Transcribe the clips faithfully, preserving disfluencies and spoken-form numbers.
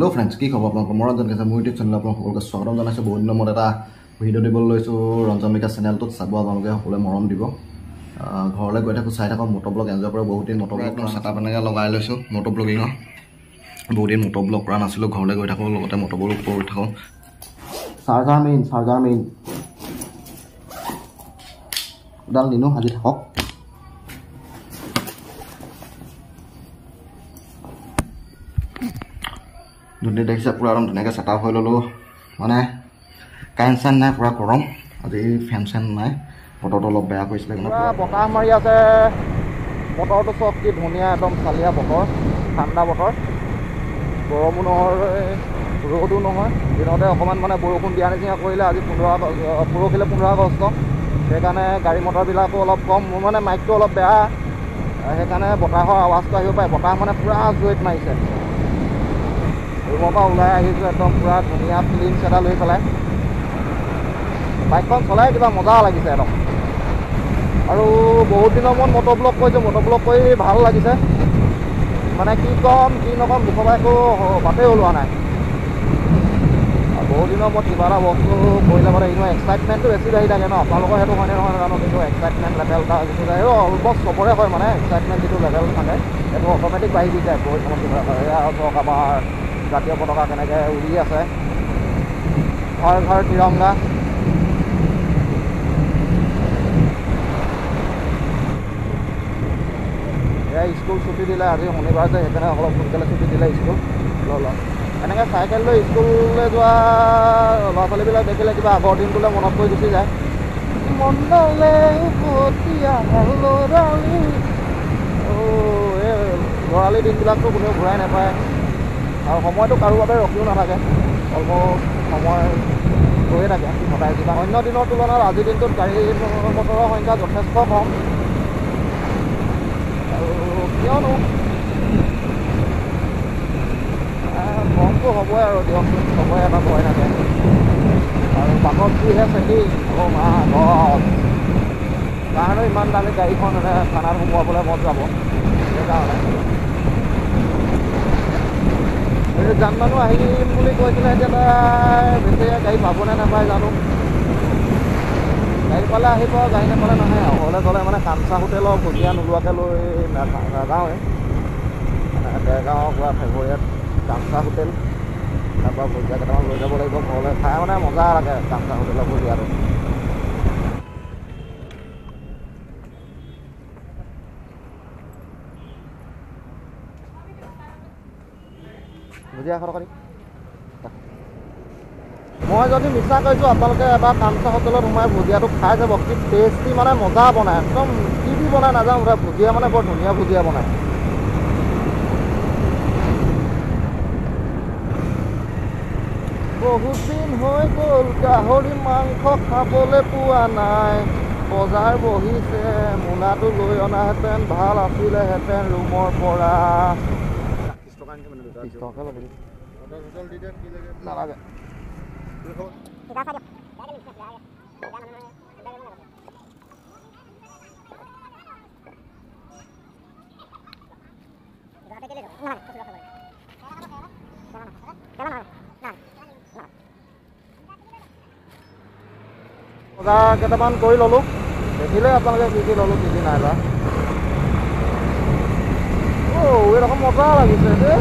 Hello' friends, কি খবৰ আপোনালোকৰ? মই ৰঞ্জন কৈছে, মোৰ ইউটিউব চেনেল আপোনালোক সকলোকে স্বাগতম জনাইছোঁ। বহুত দিনৰ মূৰত এটা ভিডিঅ' দিবলৈ লৈছোঁ ৰঞ্জন বিকাশ চেনেলটোত। চাব আপোনালোকে সকলোৱে মৰম দিব। ঘৰলৈ গৈ থাকোঁ, চাই থাকক, মটৰ ব্লগ এনজয় কৰোঁ। বহুত দিন মটৰ ব্লগ চেটআপ এনেকৈ লগাই লৈছোঁ মটৰ ব্লগিঙৰ। বহুত দিন মটৰ ব্লগ কৰা নাছিলোঁ। ঘৰলৈ গৈ থাকোঁ, লগতে মটৰ ব্লগ কৰি থাকোঁ। চাৰ্জাৰ মেইন চাৰ্জাৰ মেইন এডাল নিনো, সাজি থাকক। যদি দেখিছে পূৰা একদম ধুনীয়াকৈ চেটআপ হৈ ল'লোঁ। মানে কাৰেণ্ট চাৰেণ্ট নাই, পূৰা গৰম। আজি ফেন চেন নাই, বতৰটো অলপ বেয়া কৰিছিলে। পূৰা বতাহ মাৰি আছে। বতৰটো চব কি ধুনীয়া, একদম চালিয়া বতৰ, ঠাণ্ডা বতৰ। গৰমো নহয়, ৰ'দো নহয়। দিনতে অকণমান মানে বৰষুণ দিয়া নিচিনা কৰিলে। আজি পোন্ধৰ পৰহিলে পোন্ধৰ আগষ্ট, সেইকাৰণে গাড়ী মটৰবিলাকো অলপ কম। মোৰ মানে মাইকটো অলপ বেয়া, সেইকাৰণে বতাহৰ আৱাজটো আহিব পাৰে। বতাহ মানে পূৰা জোৰত মাৰিছে। ৰুমৰ পৰা ওলাই আহিছোঁ, একদম পূৰা ধুনীয়া ফিলিংছ এটা লৈ পেলাই। বাইকখন চলাই কিবা মজা লাগিছে একদম। আৰু বহুত দিনৰ মূৰত মটৰ ব্লগ কৰিছোঁ, মটৰ ব্লগ কৰি ভাল লাগিছে। মানে কি ক'ম কি নক'ম, মুখৰ পৰা একো বাটেই ওলোৱা নাই। আৰু বহুত দিনৰ মূৰত কিবা এটা বস্তু কৰিলে মানে এনেও এক্সাইটমেণ্টটো বেছি বাঢ়ি থাকে ন। আপোনালোকৰ সেইটো হয়নে নহয় নাজানো, কিন্তু এক্সাইটমেণ্ট লেভেল এটা যিটো যায়, এইটো অলমষ্ট চবৰে হয়। মানে এক্সাইটমেণ্ট যিটো লেভেল থাকে, সেইটো অট'মেটিক বাঢ়ি দি যায়। বহুত সময় কিবা এয়া ধৰক আমাৰ জাতীয় পতাকা কেনেকৈ উৰি আছে, ঘৰ ঘৰ তিৰংগা। এয়া স্কুল ছুটি দিলে, আজি শনিবাৰ যে, সেইকাৰণে অলপ সোনকালে ছুটি দিলে স্কুল। ল এনেকৈ চাইকেল লৈ স্কুললৈ যোৱা ল'ৰা ছোৱালীবিলাক দেখিলে কিবা আগৰ দিনটোলৈ মনত পৰি গুচি যায়। মনলে উভতি আহা ল'ৰালি। অঁ, এই ল'ৰালি দিনবিলাকতো কোনেও ঘূৰাই নাপায়। আৰু সময়টো কাৰো বাবে ৰখিও নাথাকে, অলমষ্ট সময় গৈয়ে থাকে সদায়। কিবা অন্য দিনৰ তুলনাত আজিৰ দিনটোত গাড়ী মটৰৰ সংখ্যা যথেষ্ট কম। আৰু কিয়নো কমটো হ'বই আৰু দিয়কচোন, চবৰে এটা ভয় থাকে। আৰু বাটত যিহে চেকিং, অঁ মা গড, কাৰণেও ইমান দামী গাড়ীখন মানে থানাত সোমোৱাবলৈ মন যাব। সেইকাৰণে এই যান মানুহ আহিম বুলি কৈছিলে, এতিয়া বেছি গাড়ী পাবনে নাপায় জানো। গাড়ী পালে আহিব, গাড়ী নাপালে নাহে আৰু। ঘৰলৈ গ'লে মানে কাঞ্চা হোটেলৰ ভুজিয়া নোলোৱাকৈ লৈ নাযাওঁৱেই। মানে দেৰগাঁৱৰ পৰা ফেভৰিয়েট কাঞ্চা হোটেল, তাৰপৰা ভুজিয়া কেইটামান লৈ যাব লাগিব ঘৰলৈ। খাই মানে মজা লাগে কাঞ্চা হোটেলৰ ভুজিয়াটো। ভুজিয়া এশ টকা দি। মই যদি মিছা কৈছোঁ, আপোনালোকে এবাৰ কাঞ্চা হোটেলত সোমাই ভুজিয়াটো খাই যাব। কি টেষ্টি, মানে মজা বনায় একদম। কি দি বনায় নাজানো, মুঠতে ভুজিয়া মানে বৰ ধুনীয়া ভুজিয়া বনায়। বহুত দিন হৈ গ'ল গাহৰি মাংস খাবলৈ পোৱা নাই। বজাৰ বহিছে, মোনাটো লৈ অনাহেঁতেন ভাল আছিলেহেঁতেন ৰুমৰ পৰা। নালাগে। বজাৰ কেইটামান কৰি ল'লোঁ, দেখিলে আপোনালোকে কি কি ল'লোঁ, কি কি নাই লোৱা। অ' এইরকম মজা লাগিছে দেই।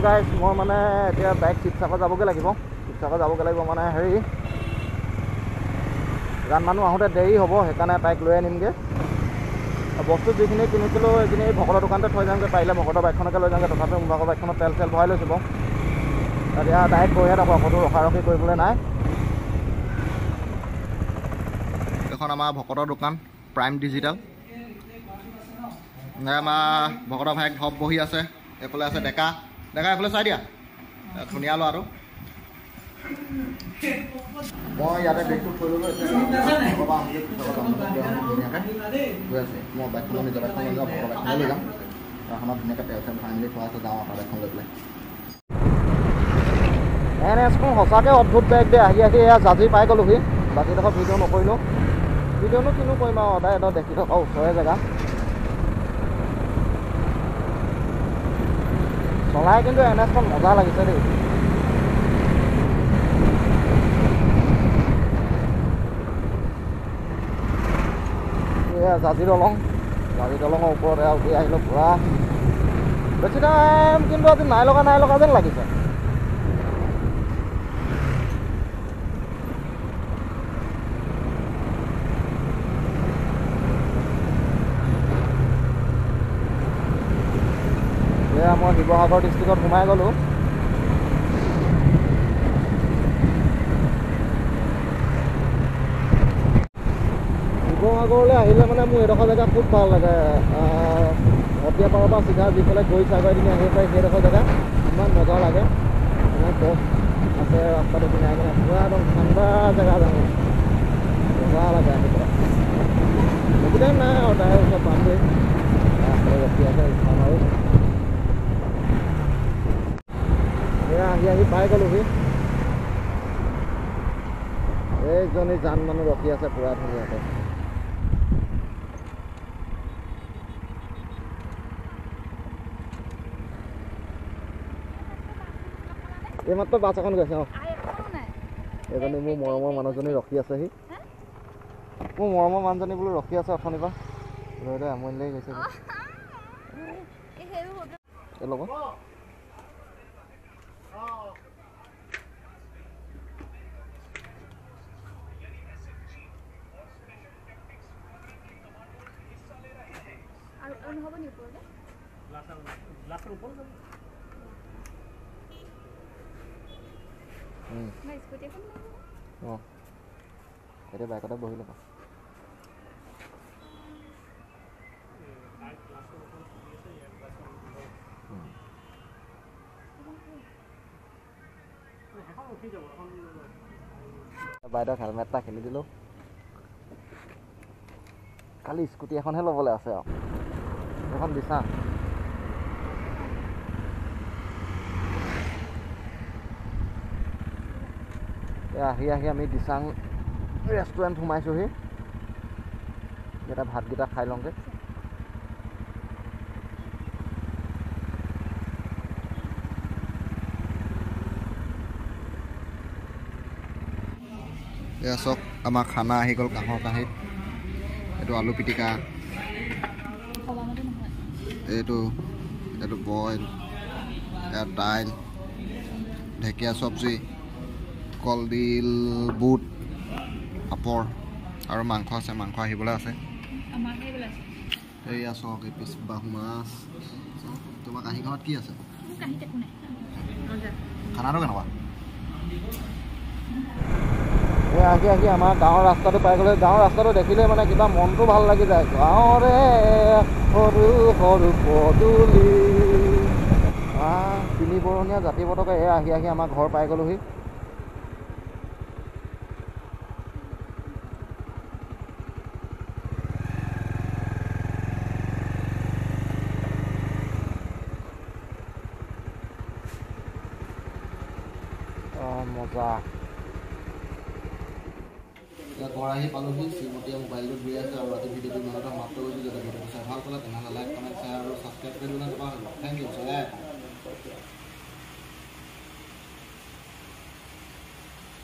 গাইজ মই মানে এতিয়া বাইক শিৱসাগৰ যাবগৈ লাগিব শিৱসাগৰ যাবগৈ লাগিব মানে হেৰি গান মানুহ আহোঁতে দেৰি হ'ব সেইকাৰণে তাইক লৈ আনিমগৈ বস্তু যিখিনি কিনিছিলোঁ সেইখিনি ভকতৰ দোকানতে থৈ যামগৈ পাৰিলে ভকতৰ বাইকখনকে লৈ যামগৈ তথাপিও মোৰ ভাগৰ বাইকখনত তেল চেল ভৰাই লৈছোঁ বাৰু এতিয়া ডাইৰেক্ট গৈহে থাকোঁ আকৌতো ৰখা ৰখি কৰিবলৈ নাই এইখন আমাৰ ভকতৰ দোকান প্ৰাইম ডিজিটেল আমাৰ ভকতৰ ভাইক ধপ বহি আছে এইফালে আছে ডেকা ডেকা এইফালে চাই দিয়া ধুনীয়া ল'ৰাটো মই ইয়াতে বেগটো থৈ ল'লোঁ গৈ আছে মই বাইকখন নিজৰ বাইকখন লৈ যাওঁ ভকতৰ বাইকখন লৈ যাম তাৰখনত ধুনীয়াকৈ তেল চেল ভৰাই মেলি থোৱা আছে যাওঁ তাৰ বাইকখন লৈ পেলাই এন এছখন সঁচাকৈ অদ্ভুত বাইক দে আহি আহি এয়া জাজি পাই গ'লোহি বাকীডোখৰ ভিডিঅ' নকৰিলোঁ ভিডিঅ'নো কিনো কৰিম আৰু সদায় এটা দেখি থকা ওচৰৰে জেগা চলাই কিন্তু এন এছখন মজা লাগিছে দেই এয়া জাজি দলং জাজি দলঙৰ ওপৰত এয়া উঠি আহিলোঁ পূৰা বেছি টাইম কিন্তু আজি নাই লগা নাই লগা যেন লাগিছে এয়া মই শিৱসাগৰ ডিষ্ট্ৰিক্টত সোমাই গ'লোঁ শিৱসাগৰলৈ আহিলে মানে মোৰ এডোখৰ জেগা খুব ভাল লাগে সতীয়াপাৰৰ পৰা চিধা যিফালে গৈ চাগৈদিনী আহিব পাৰি সেইডোখৰ জেগা ইমান মজা লাগে মানে গছ আছে ৰাস্তাটো কিনাই কিনে পূৰা একদম ঠাণ্ডা জেগা জানো মজা লাগে আহি পেলাই বেছি টাইম নাই আৰু তাইৰ ওচৰত পামগৈ ৰখি আছে খাম আৰু এয়া আহি আহি পাই গ'লোহি এইজনী জান মানুহ ৰখি আছে পূৰা ধুনীয়াকৈ এইমাত্ৰ বাছ এখন গৈছে অঁ এইজনী মোৰ মৰমৰ মানুহজনী ৰখি আছেহি মোৰ মৰমৰ মানুহজনী বোলো ৰখি আছে অথনিৰ পৰা লৈ লৈ আমনি লাগি গৈছে এই লগত অঁ এতিয়া বাইকতে বহি ল'বা বাইদেউক হেলমেট এটা খেলি দিলোঁ খালি স্কুটি এখনহে ল'বলৈ আছে আৰু এখন দিছা আহি আহি আমি দিচাং ৰেষ্টুৰেণ্ট সোমাইছোঁহি এতিয়া ভাতকেইটা খাই লওঁগৈ এয়া চাওক আমাৰ খানা আহি গ'ল কাঁহৰ কাঁহীত এইটো আলু পিটিকা এইটো এইটো বইল ইয়াত দাইল ঢেকীয়া চব্জি কলডিল বুট পাপৰ আৰু মাংস আছে মাংস আহিবলৈ আছে এইয়া চাওক এই পিছ বাহু মাছ তোমাৰ কাঁহীখনত কি আছে খানাটো কেনেকুৱা এই আহি আহি আমাৰ গাঁৱৰ ৰাস্তাটো পাই গ'লে গাঁৱৰ ৰাস্তাটো দেখিলে মানে কিবা মনটো ভাল লাগি যায় গাঁৱৰে সৰু সৰু পদূলি তিনি বৰণীয়া জাতি পতাকা এই আহি আহি আমাৰ ঘৰ পাই গ'লোহি মজা ঘৰ আহি পালোহি শ্ৰীমতীয়ে মোবাইলটো ধুই আছে আৰু ৰাতি ভিডিঅ'টো ইমানতে সমাপ্ত কৰিছোঁ যদি ভিডিঅ'টো চাই ভাল পালে তেনেহ'লে লাইক কমেণ্ট শ্বেয়াৰ আৰু ছাবস্ক্ৰাইব কৰি দিবলৈ নাপাহৰিব থেংক ইউ